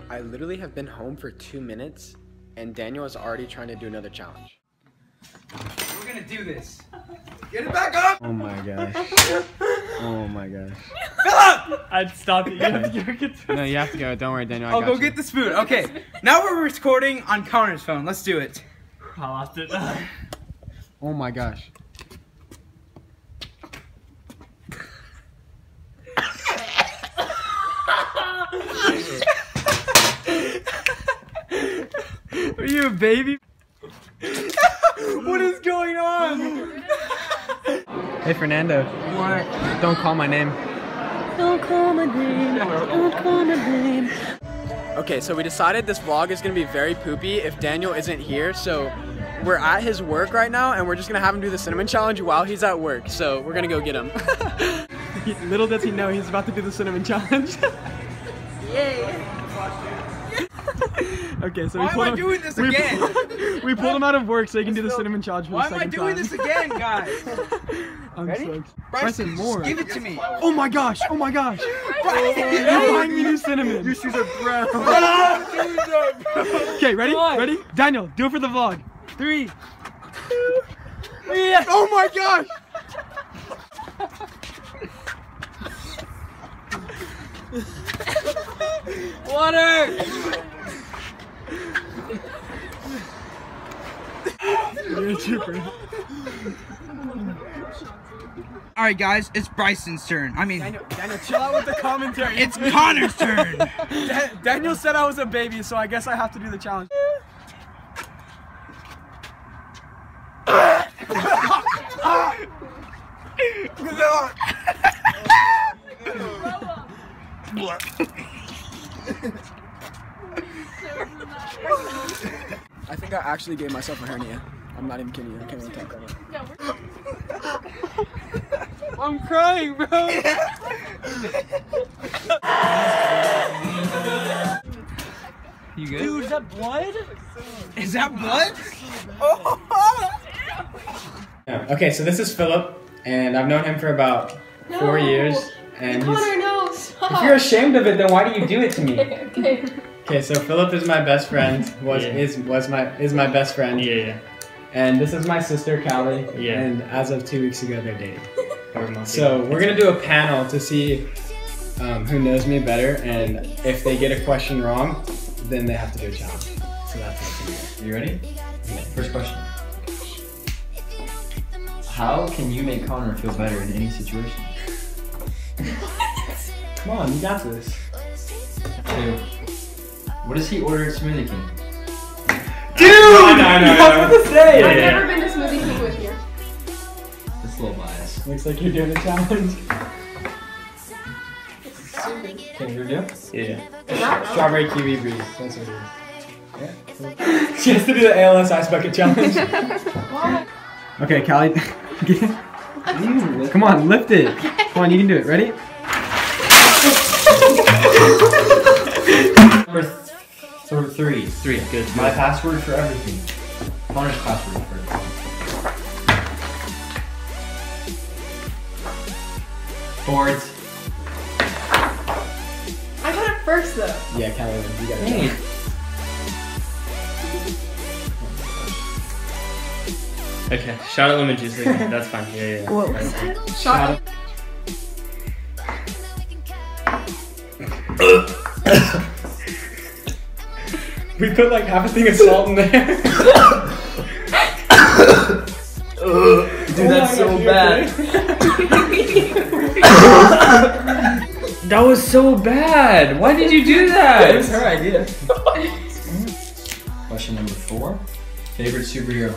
I literally have been home for 2 minutes, and Daniel is already trying to do another challenge. We're gonna do this. Get it back up! Oh my gosh. Oh my gosh. Philip! I'd stop it. You have to go get the... No, you have to go. Don't worry, Daniel. I'll go get the spoon. Okay, now we're recording on Connor's phone. Let's do it. I lost it. Oh my gosh. Are you a baby? What is going on? Hey, Fernando. What? Don't call my name. Don't call my name. Don't call my name. Okay, so we decided this vlog is gonna be very poopy if Daniel isn't here. So we're at his work right now, and we're just gonna have him do the cinnamon challenge while he's at work. So we're gonna go get him. Little does he know he's about to do the cinnamon challenge. Yay! Okay, so Why am I doing this again? We pulled him out of work so he can do the cinnamon challenge for Why the am I second time. doing this again, guys? I'm Ready? stoked. Bryson, more. give it to me. Oh my gosh! Oh my gosh! Bryson, You're buying me new cinnamon. Your shoes are brown. Okay, ready? Ready? Daniel, do it for the vlog. 3, 2, 1. Oh my gosh! Water! You're a trooper. Alright guys, it's Bryson's turn. I mean, Daniel, chill out with the commentary. it's Connor's turn. Daniel said I was a baby, so I guess I have to do the challenge. I think I actually gave myself a hernia. I'm not even kidding you. I can't even talk about it. I'm crying, bro. You good? Dude, is that blood? Is that blood? Okay, so this is Philip, and I've known him for about 4 years. And Connor, no, stop. if you're ashamed of it, then why do you do it to me? Okay. Okay, so Philip is my best friend. Yeah. Is my best friend. Yeah. And this is my sister Callie. Yeah. And as of 2 weeks ago, they're dating. So So we're gonna do a panel to see who knows me better, and if they get a question wrong, then they have to do a challenge. So that's what's gonna You ready? First question. How can you make Connor feel better in any situation? Come on, you got this. 2. What does he order at Smoothie King? Dude! I know. What to say? I've never been to Smoothie King with you. It's a little biased. Looks like you're doing a challenge. Can you do? Yeah. Strawberry kiwi breeze. That's what it is. Yeah. She has to do the ALS ice bucket challenge. Okay, Callie. Come on, lift it. Come on, you can do it. Ready? Number 3. 3. Good. My password for everything. Connor's password for everything. Boards. I got it first though. Yeah, Callie, you got it. Hey. Okay. Shout out lemon juice. Okay, that's fine. Yeah. What was that? Shot. We put like half a thing of salt in there. Dude, that's so bad. That was so bad. Why did you do that? It was her idea. Question number 4. Favorite superhero?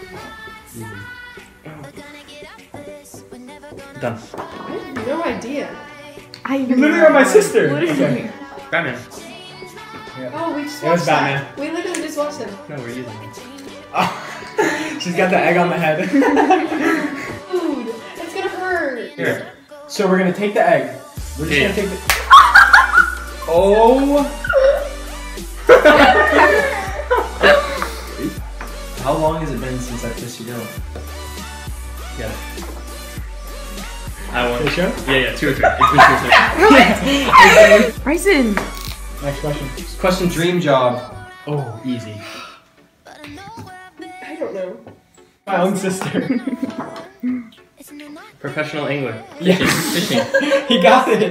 Done. I have no idea. You literally are my sister. Literally. Batman. Oh, we just It was watched Batman. that. We literally just watched them. No, we're using it. Oh, she's got the egg on the head. Dude, it's gonna hurt. Here. So we're gonna take the egg. We're just Yeah. gonna take the. Oh! How long has it been since I kissed you down? Yeah. I won. You sure? Yeah, 2 or 3. It's been 2 or 3. Bryson, Next question. Question: dream job. Oh, easy. I don't know. My own sister. Professional angler. Yeah. Fishing. He got it.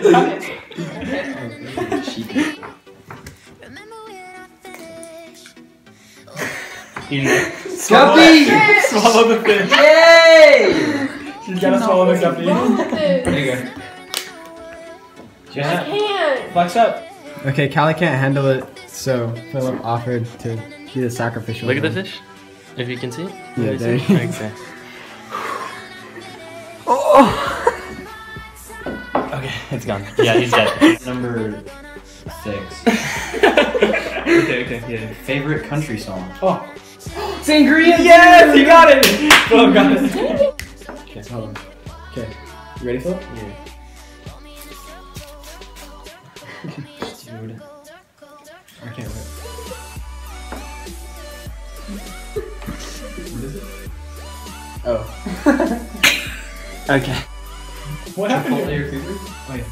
Guppy! Swallow the fish. Yay! She's gotta swallow the guppy. Wrong with There this? you go. I can't. Flex up. Okay, Callie can't handle it, so Philip offered to be the sacrificial. Look at the one. fish. If you can see. Yeah, Can there you see? you go. Okay. Okay, it's gone. Yeah, he's dead. Number 6. Okay, yeah. Favorite country song. Oh. Sangria! Yes! He got it! Philip got it. Okay, hold on. Okay. You ready, Philip? Yeah. Dude. Okay, wait. What is it? Oh. Okay. What happened? Chipotle Here? your favorite? Oh, yeah.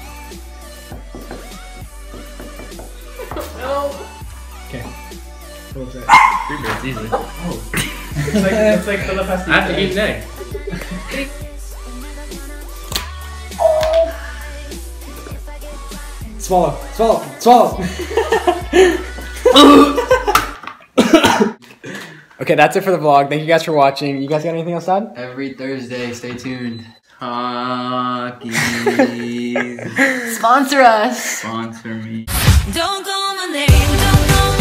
No. Okay. What was that? Free birds, easily. Oh. it's like Philip has to I have to eat an egg. Swallow. Swallow. Swallow. Okay, that's it for the vlog. Thank you guys for watching. You guys got anything else to add? Every Thursday, stay tuned. Hockey. Sponsor us. Sponsor me. Don't call my name, don't call my